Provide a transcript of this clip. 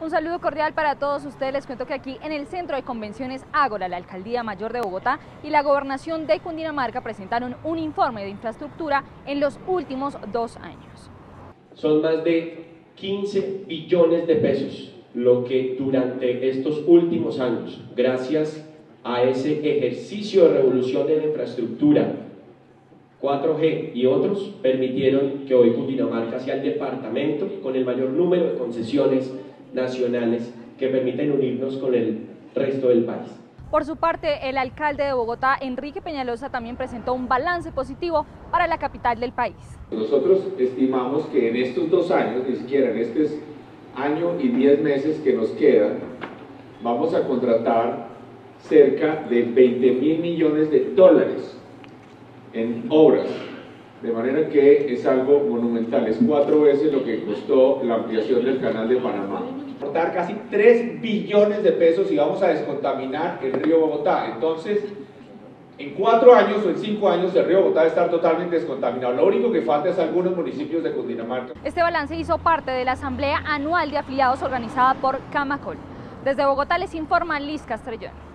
Un saludo cordial para todos ustedes. Les cuento que aquí en el Centro de Convenciones Ágora, la Alcaldía Mayor de Bogotá y la Gobernación de Cundinamarca presentaron un informe de infraestructura en los últimos 2 años. Son más de 15 billones de pesos lo que durante estos últimos años, gracias a ese ejercicio de revolución de la infraestructura, 4G y otros, permitieron que hoy Cundinamarca sea el departamento con el mayor número de concesiones nacionales que permiten unirnos con el resto del país. Por su parte, el alcalde de Bogotá, Enrique Peñalosa, también presentó un balance positivo para la capital del país. Nosotros estimamos que en estos 2 años, ni siquiera en este año y 10 meses que nos quedan, vamos a contratar cerca de 20.000 millones de dólares en obras, de manera que es algo monumental, es 4 veces lo que costó la ampliación del canal de Panamá. Aportar casi 3 billones de pesos y vamos a descontaminar el río Bogotá. Entonces, en 4 años o en 5 años el río Bogotá va a estar totalmente descontaminado. Lo único que falta es algunos municipios de Cundinamarca. Este balance hizo parte de la Asamblea Anual de Afiliados organizada por Camacol. Desde Bogotá les informa Liz Castrellón.